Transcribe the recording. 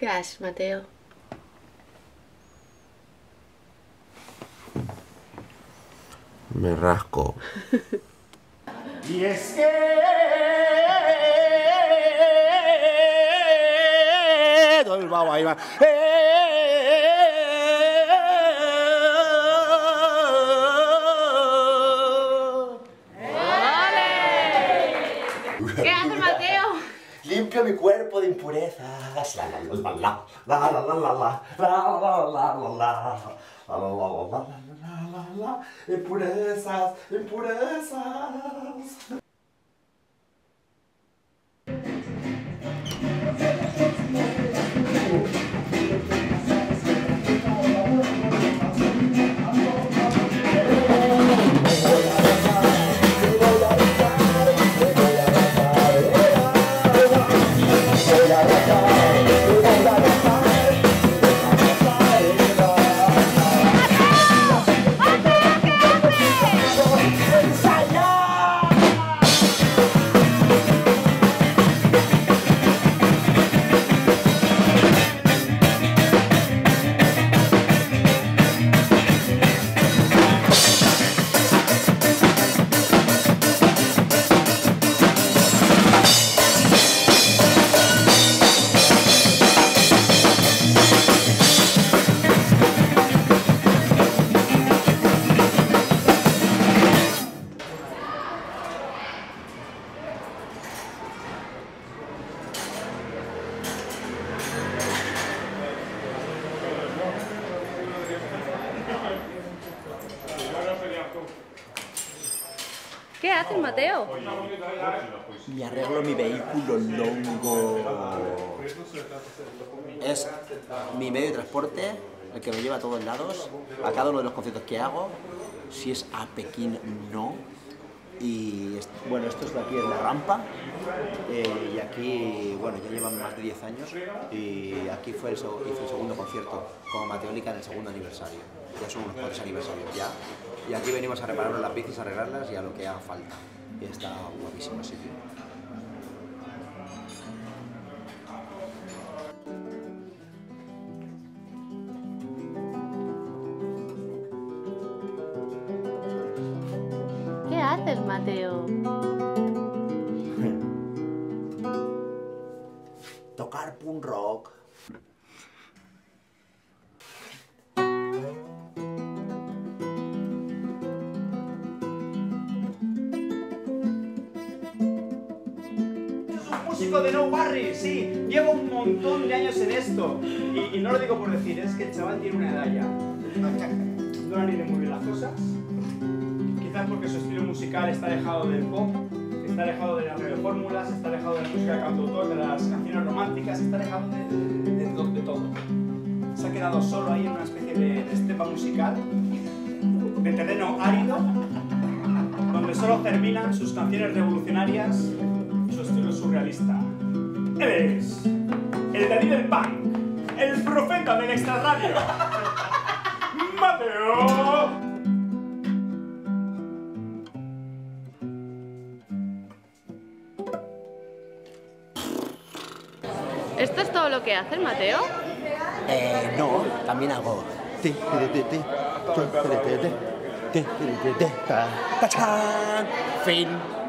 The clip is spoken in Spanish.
¿Qué haces, Mateo? Me rasco. Y es que ahí va. ¿Qué haces, Mateo? Limpio mi cuerpo de impurezas. La la la la la la la la la la la la la. Impurezas, impurezas. ¿Qué haces, Mateo? Me arreglo mi vehículo longo. Es mi medio de transporte, el que me lleva a todos lados, a cada uno de los conciertos que hago. Si es a Pekín, no. Y bueno, esto es de aquí en la rampa. Y aquí, bueno, ya llevan más de 10 años. Y aquí hice el segundo concierto con Mateólica en el segundo aniversario. Ya son unos cuantos aniversarios ya. Y aquí venimos a reparar las bicis, a arreglarlas y a lo que haga falta. Y está guapísimo el sitio. ¿Qué haces, Mateo? Tocar punk rock. Músico de No Worries, sí, llevo un montón de años en esto y no lo digo por decir, es que el chaval tiene una edad ya. No le han ido muy bien las cosas, quizás porque su estilo musical está alejado del pop, está alejado de las radiofórmulas, está alejado de la música de cantautor, de las canciones románticas, está alejado de todo. Se ha quedado solo ahí en una especie de estepa musical, de terreno árido, donde solo terminan sus canciones revolucionarias y su estilo surrealista. Él es el Dalí del punk, el profeta del extrarradio, Mateo. ¿Esto es todo lo que haces, Mateo? No, también hago. Fin.